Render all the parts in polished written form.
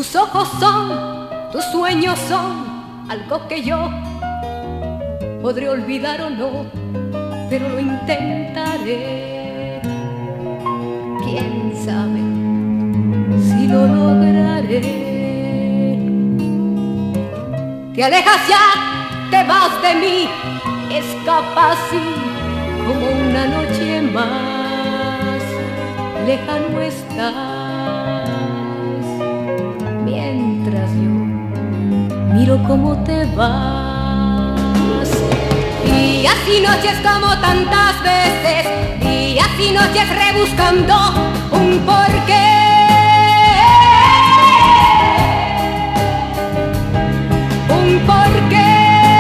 Tus ojos son, tus sueños son algo que yo podré olvidar o no, pero lo intentaré. Quién sabe si lo lograré. Te alejas ya, te vas de mí, escapas así como una noche más. Lejano estás, mientras yo miro cómo te vas. Días y noches como tantas veces, días y noches rebuscando un porqué. Un porqué.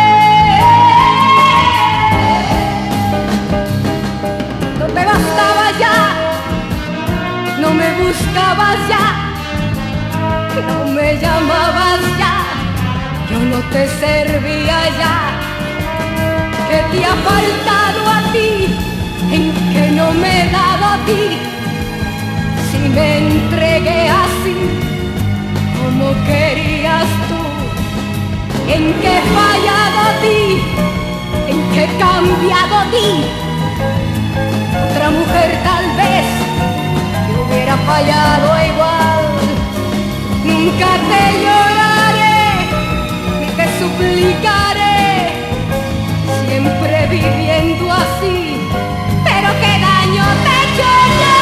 No te bastaba ya, no me buscabas ya, no me llamabas ya, yo no te servía ya. ¿Qué te ha faltado a ti? ¿En qué no me he dado a ti? Si me entregué así como querías tú. ¿En qué he fallado a ti? ¿En qué he cambiado a ti? Otra mujer tal vez que hubiera fallado igual. Nunca te lloraré ni te suplicaré, siempre viviendo así. Pero qué daño te he hecho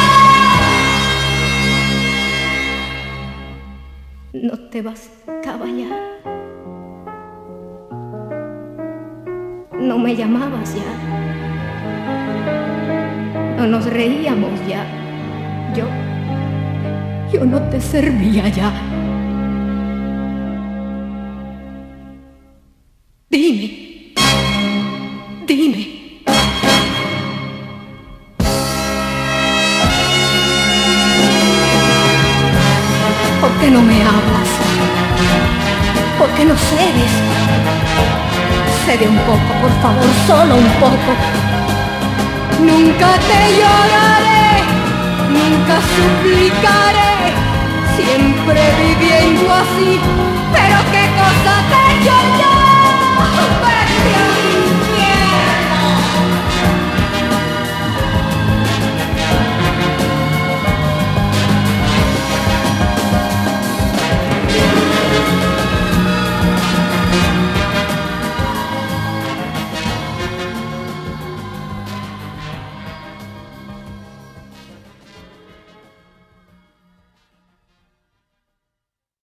ya. No te bastaba ya, no me llamabas ya, no nos reíamos ya, yo no te servía ya. Dime, dime. ¿Por qué no me hablas? ¿Por qué no cedes? Cede un poco, por favor, solo un poco. Nunca te lloraré, nunca suplicaré, siempre viviendo así.